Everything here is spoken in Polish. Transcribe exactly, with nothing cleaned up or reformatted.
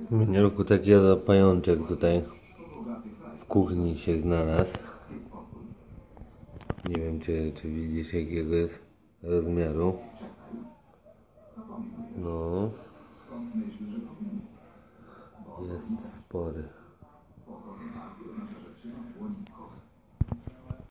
W minionym roku taki oto pajączek tutaj w kuchni się znalazł. Nie wiem, czy, czy widzisz, jakiego jest rozmiaru. No, jest spory.